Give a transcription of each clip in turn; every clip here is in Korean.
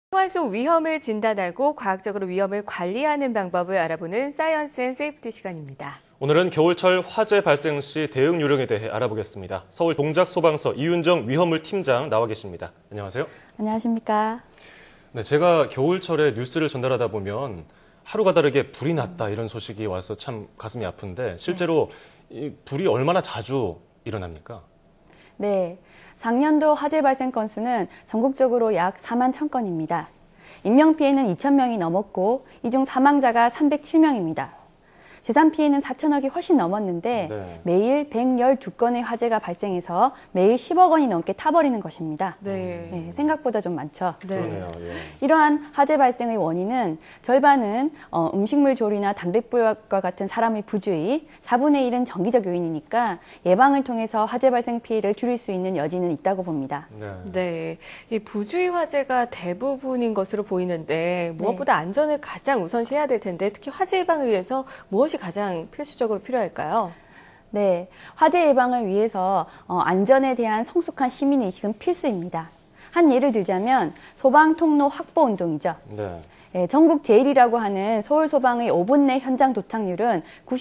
생활 속 위험을 진단하고 과학적으로 위험을 관리하는 방법을 알아보는 사이언스 앤 세이프티 시간입니다. 오늘은 겨울철 화재 발생 시 대응 요령에 대해 알아보겠습니다. 서울 동작소방서 이윤정 위험물 팀장 나와 계십니다. 안녕하세요. 안녕하십니까. 네, 제가 겨울철에 뉴스를 전달하다 보면 하루가 다르게 불이 났다 이런 소식이 와서 참 가슴이 아픈데 실제로 이 불이 얼마나 자주 일어납니까? 네, 작년도 화재 발생 건수는 전국적으로 약 4만 1,000건입니다. 인명피해는 2,000명이 넘었고 이 중 사망자가 307명입니다. 재산 피해는 4천억이 훨씬 넘었는데 네. 매일 112건의 화재가 발생해서 매일 10억 원이 넘게 타버리는 것입니다. 네. 생각보다 좀 많죠. 그러네요. 예. 이러한 화재 발생의 원인은 절반은 음식물 조리나 담뱃불과 같은 사람의 부주의, 4분의 1은 정기적 요인이니까 예방을 통해서 화재 발생 피해를 줄일 수 있는 여지는 있다고 봅니다. 네. 이 부주의 화재가 대부분인 것으로 보이는데 무엇보다 안전을 가장 우선시해야 될 텐데 특히 화재 예방을 위해서 무엇이 가장 필수적으로 필요할까요? 네, 화재 예방을 위해서 안전에 대한 성숙한 시민의식은 필수입니다. 한 예를 들자면 소방통로 확보 운동이죠. 네. 전국 제일이라고 하는 서울소방의 5분 내 현장 도착률은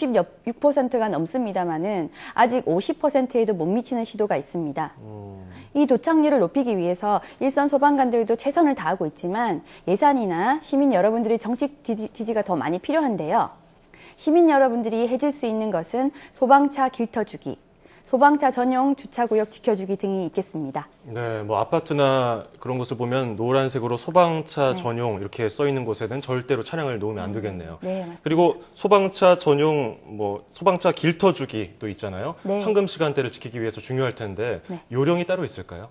96%가 넘습니다만은 아직 50%에도 못 미치는 시도가 있습니다. 이 도착률을 높이기 위해서 일선 소방관들도 최선을 다하고 있지만 예산이나 시민 여러분들의 정책 지지가 더 많이 필요한데요. 시민 여러분들이 해줄 수 있는 것은 소방차 길터주기, 소방차 전용 주차구역 지켜주기 등이 있겠습니다. 네, 뭐 아파트나 그런 것을 보면 노란색으로 소방차 전용 이렇게 써 있는 곳에는 절대로 차량을 놓으면 안 되겠네요. 네, 맞습니다. 그리고 소방차 전용 소방차 길터주기도 있잖아요. 네. 황금 시간대를 지키기 위해서 중요할 텐데 요령이 따로 있을까요?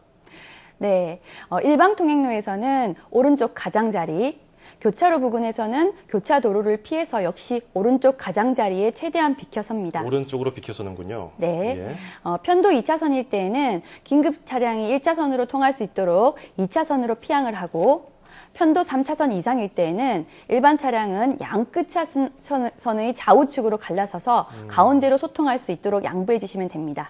네, 일방 통행로에서는 오른쪽 가장자리, 교차로 부근에서는 교차 도로를 피해서 역시 오른쪽 가장자리에 최대한 비켜섭니다. 오른쪽으로 비켜서는군요. 네. 예. 편도 2차선일 때에는 긴급 차량이 1차선으로 통할 수 있도록 2차선으로 피항을 하고 편도 3차선 이상일 때에는 일반 차량은 양끝 차선의 좌우측으로 갈라서서 가운데로 소통할 수 있도록 양보해 주시면 됩니다.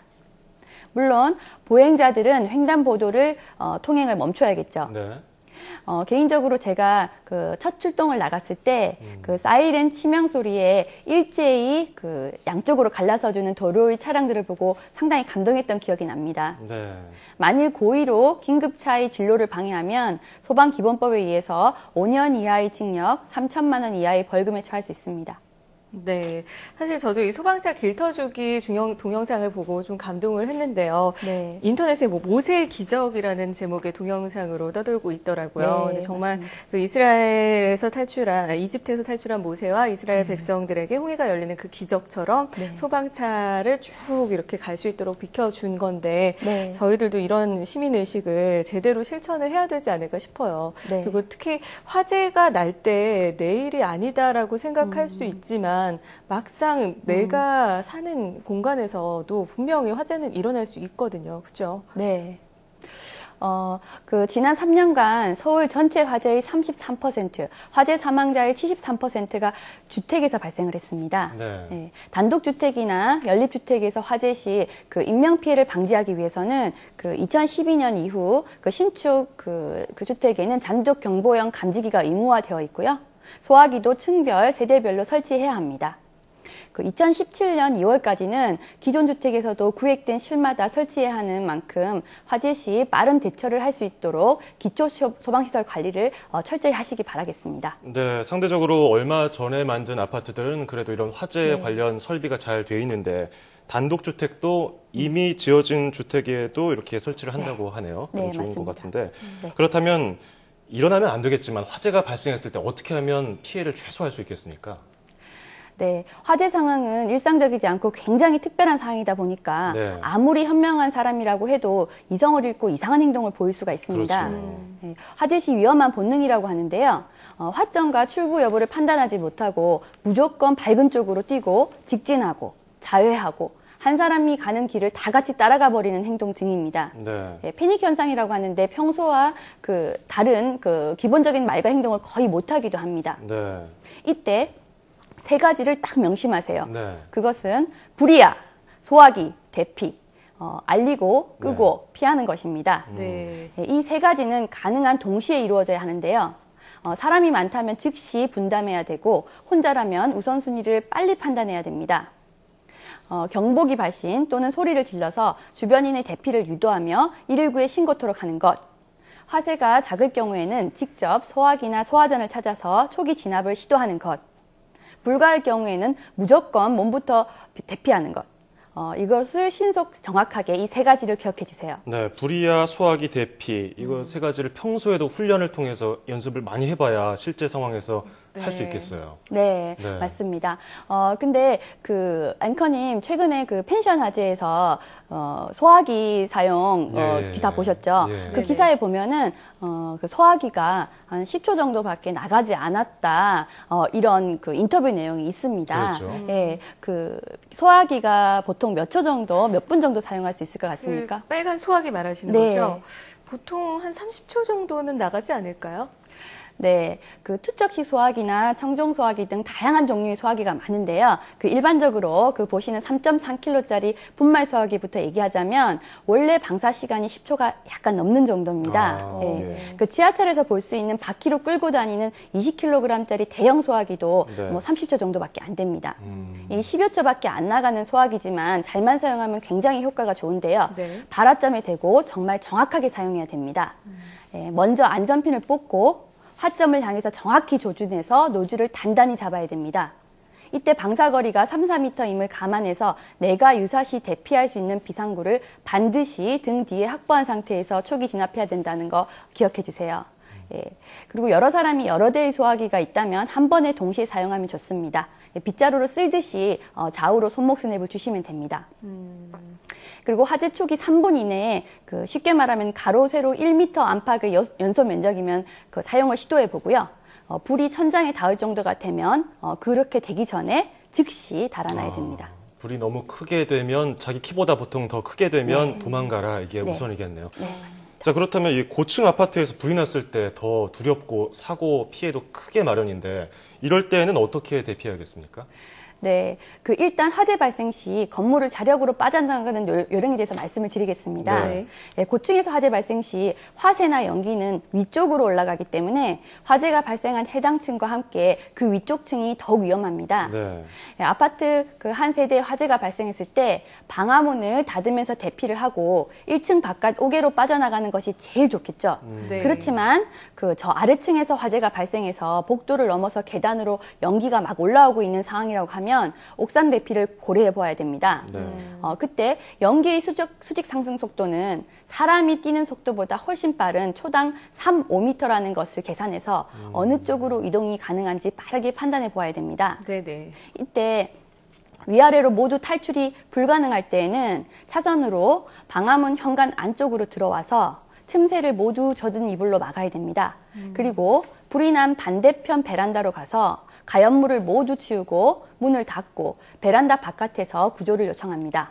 물론 보행자들은 횡단보도를 통행을 멈춰야겠죠. 네. 개인적으로 제가 첫 출동을 나갔을 때 사이렌 치명 소리에 일제히 양쪽으로 갈라서주는 도로의 차량들을 보고 상당히 감동했던 기억이 납니다. 네. 만일 고의로 긴급차의 진로를 방해하면 소방기본법에 의해서 5년 이하의 징역, 3천만 원 이하의 벌금에 처할 수 있습니다. 네. 사실 저도 이 소방차 길터주기 동영상을 보고 좀 감동을 했는데요. 네. 인터넷에 모세의 기적이라는 제목의 동영상으로 떠돌고 있더라고요. 네, 근데 정말 맞습니다. 이집트에서 탈출한 모세와 이스라엘 백성들에게 홍해가 열리는 그 기적처럼 소방차를 쭉 이렇게 갈 수 있도록 비켜준 건데 저희들도 이런 시민의식을 제대로 실천을 해야 되지 않을까 싶어요. 그리고 특히 화재가 날 때 내일이 아니다라고 생각할 수 있지만 막상 내가 사는 공간에서도 분명히 화재는 일어날 수 있거든요. 그렇죠? 네. 지난 3년간 서울 전체 화재의 33%, 화재 사망자의 73%가 주택에서 발생을 했습니다. 네. 단독주택이나 연립주택에서 화재 시 인명피해를 방지하기 위해서는 2012년 이후 신축 주택에는 잔독경보형 감지기가 의무화되어 있고요. 소화기도 층별, 세대별로 설치해야 합니다. 2017년 2월까지는 기존 주택에서도 구획된 실마다 설치해야 하는 만큼 화재 시 빠른 대처를 할 수 있도록 기초 소방시설 관리를 철저히 하시기 바라겠습니다. 네, 상대적으로 얼마 전에 만든 아파트들은 그래도 이런 화재 관련 설비가 잘 돼 있는데 단독주택도 이미 지어진 주택에도 이렇게 설치를 한다고 하네요. 네, 좋은 맞습니다. 것 같은데 그렇다면 일어나면 안 되겠지만 화재가 발생했을 때 어떻게 하면 피해를 최소화할 수 있겠습니까? 네, 화재 상황은 일상적이지 않고 굉장히 특별한 상황이다 보니까 아무리 현명한 사람이라고 해도 이성을 잃고 이상한 행동을 보일 수가 있습니다. 그렇죠. 화재 시 위험한 본능이라고 하는데요. 화점과 출구 여부를 판단하지 못하고 무조건 밝은 쪽으로 뛰고 직진하고 자회하고 한 사람이 가는 길을 다 같이 따라가 버리는 행동 등입니다. 패닉 현상이라고 하는데 평소와 다른 기본적인 말과 행동을 거의 못하기도 합니다. 이때 세 가지를 딱 명심하세요. 그것은 불이야, 소화기, 대피. 알리고, 끄고, 피하는 것입니다. 네. 이 세 가지는 가능한 동시에 이루어져야 하는데요. 사람이 많다면 즉시 분담해야 되고, 혼자라면 우선순위를 빨리 판단해야 됩니다. 경보기 발신 또는 소리를 질러서 주변인의 대피를 유도하며 119에 신고토록 하는 것. 화재가 작을 경우에는 직접 소화기나 소화전을 찾아서 초기 진압을 시도하는 것. 불가할 경우에는 무조건 몸부터 대피하는 것. 이것을 신속 정확하게 이 세 가지를 기억해 주세요. 네, 불이야, 소화기, 대피 이거 세 가지를 평소에도 훈련을 통해서 연습을 많이 해봐야 실제 상황에서 할 수 있겠어요. 네, 네. 맞습니다. 근데 앵커님 최근에 펜션 화재에서 소화기 사용 기사 보셨죠? 예. 그 기사에 보면은 그 소화기가 한 10초 정도밖에 나가지 않았다. 이런 인터뷰 내용이 있습니다. 그렇죠. 예, 소화기가 보통 몇 초 정도, 몇 분 정도 사용할 수 있을 것 같습니까? 빨간 소화기 말하시는 네. 거죠? 보통 한 30초 정도는 나가지 않을까요? 네, 투척식 소화기나 청정 소화기 등 다양한 종류의 소화기가 많은데요. 일반적으로 보시는 3.3kg짜리 분말 소화기부터 얘기하자면 원래 방사 시간이 10초가 약간 넘는 정도입니다. 예. 지하철에서 볼 수 있는 바퀴로 끌고 다니는 20kg짜리 대형 소화기도 네. 30초 정도밖에 안 됩니다. 이 10여 초밖에 안 나가는 소화기지만 잘만 사용하면 굉장히 효과가 좋은데요. 네. 발화점에 대고 정말 정확하게 사용해야 됩니다. 예, 먼저 안전핀을 뽑고 화점을 향해서 정확히 조준해서 노즐을 단단히 잡아야 됩니다. 이때 방사거리가 3, 4m임을 감안해서 내가 유사시 대피할 수 있는 비상구를 반드시 등 뒤에 확보한 상태에서 초기 진압해야 된다는 거 기억해 주세요. 예. 그리고 여러 사람이 여러 대의 소화기가 있다면 한 번에 동시에 사용하면 좋습니다. 빗자루로 쓸듯이 좌우로 손목 스냅을 주시면 됩니다. 그리고 화재 초기 3분 이내에 쉽게 말하면 가로 세로 1m 안팎의 연소 면적이면 사용을 시도해 보고요. 불이 천장에 닿을 정도가 되면 그렇게 되기 전에 즉시 달아나야 됩니다. 불이 너무 크게 되면 자기 키보다 보통 더 크게 되면 네. 도망가라 이게 네. 우선이겠네요. 네. 자, 그렇다면 이 고층 아파트에서 불이 났을 때 더 두렵고 사고 피해도 크게 마련인데 이럴 때는 어떻게 대피해야겠습니까? 네, 일단 화재 발생 시 건물을 자력으로 빠져나가는 요령에 대해서 말씀을 드리겠습니다. 네. 네, 고층에서 화재 발생 시 화재나 연기는 위쪽으로 올라가기 때문에 화재가 발생한 해당 층과 함께 그 위쪽 층이 더욱 위험합니다. 네. 네, 아파트 한 세대에 화재가 발생했을 때 방화문을 닫으면서 대피를 하고 1층 바깥 옥외로 빠져나가는 것이 제일 좋겠죠. 네. 그렇지만 저 아래층에서 화재가 발생해서 복도를 넘어서 계단으로 연기가 막 올라오고 있는 상황이라고 하면 옥상 대피를 고려해 보아야 됩니다. 네. 그때 연기의 수직 상승 속도는 사람이 뛰는 속도보다 훨씬 빠른 초당 3, 5m라는 것을 계산해서 어느 쪽으로 이동이 가능한지 빠르게 판단해 보아야 됩니다. 네네. 이때 위아래로 모두 탈출이 불가능할 때에는 차선으로 방화문 현관 안쪽으로 들어와서 틈새를 모두 젖은 이불로 막아야 됩니다. 그리고 불이 난 반대편 베란다로 가서 가연물을 모두 치우고 문을 닫고 베란다 바깥에서 구조를 요청합니다.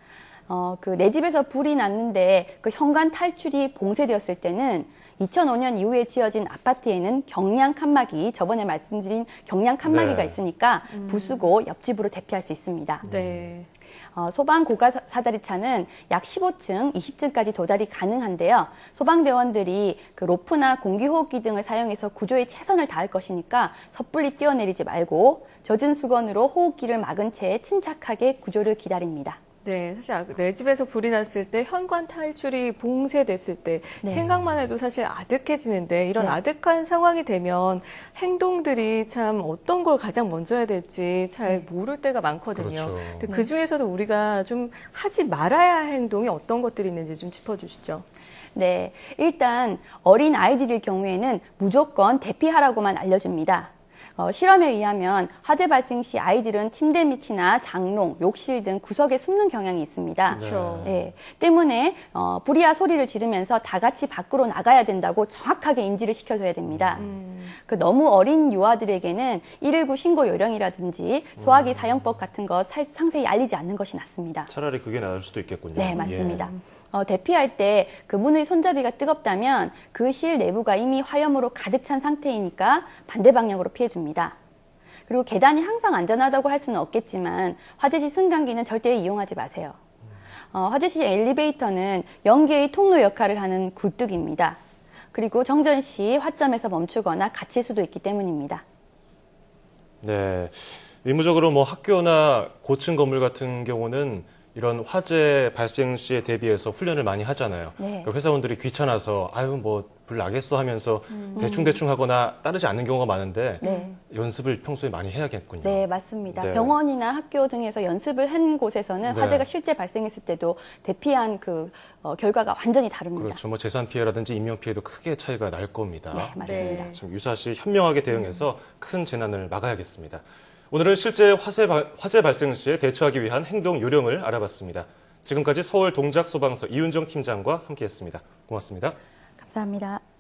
내 집에서 불이 났는데 현관 탈출이 봉쇄되었을 때는 2005년 이후에 지어진 아파트에는 경량 칸막이, 저번에 말씀드린 경량 칸막이가 네. 있으니까 부수고 옆집으로 대피할 수 있습니다. 네. 소방 고가 사다리차는 약 15층, 20층까지 도달이 가능한데요. 소방대원들이 로프나 공기호흡기 등을 사용해서 구조에 최선을 다할 것이니까 섣불리 뛰어내리지 말고 젖은 수건으로 호흡기를 막은 채 침착하게 구조를 기다립니다. 네, 사실 내 집에서 불이 났을 때 현관 탈출이 봉쇄됐을 때 네. 생각만 해도 사실 아득해지는데 이런 네. 아득한 상황이 되면 행동들이 참 어떤 걸 가장 먼저 해야 될지 잘 모를 때가 많거든요. 그렇죠. 근데 그 중에서도 우리가 좀 하지 말아야 할 행동이 어떤 것들이 있는지 좀 짚어주시죠. 네, 일단 어린 아이들일 경우에는 무조건 대피하라고만 알려줍니다. 실험에 의하면 화재 발생 시 아이들은 침대 밑이나 장롱, 욕실 등 구석에 숨는 경향이 있습니다. 그렇죠. 예, 때문에 불이야 소리를 지르면서 다 같이 밖으로 나가야 된다고 정확하게 인지를 시켜줘야 됩니다. 너무 어린 유아들에게는 119 신고 요령이라든지 소화기 사용법 같은 거 상세히 알리지 않는 것이 낫습니다. 차라리 그게 나을 수도 있겠군요. 네, 맞습니다. 대피할 때 문의 손잡이가 뜨겁다면 그 실 내부가 이미 화염으로 가득 찬 상태이니까 반대 방향으로 피해줍니다. 그리고 계단이 항상 안전하다고 할 수는 없겠지만 화재 시 승강기는 절대 이용하지 마세요. 화재 시 엘리베이터는 연기의 통로 역할을 하는 굴뚝입니다. 그리고 정전 시 화점에서 멈추거나 갇힐 수도 있기 때문입니다. 네. 의무적으로 뭐 학교나 고층 건물 같은 경우는 이런 화재 발생 시에 대비해서 훈련을 많이 하잖아요. 네. 그러니까 회사원들이 귀찮아서 아유 뭐 불 나겠어 하면서 대충 하거나 따르지 않는 경우가 많은데 네. 연습을 평소에 많이 해야겠군요. 네, 맞습니다. 네. 병원이나 학교 등에서 연습을 한 곳에서는 네. 화재가 실제 발생했을 때도 대피한 그 결과가 완전히 다릅니다. 그렇죠. 뭐 재산 피해라든지 인명 피해도 크게 차이가 날 겁니다. 네, 맞습니다. 네. 좀 유사시 현명하게 대응해서 큰 재난을 막아야겠습니다. 오늘은 실제 화재 발생 시에 대처하기 위한 행동 요령을 알아봤습니다. 지금까지 서울 동작소방서 이윤정 팀장과 함께했습니다. 고맙습니다. 감사합니다.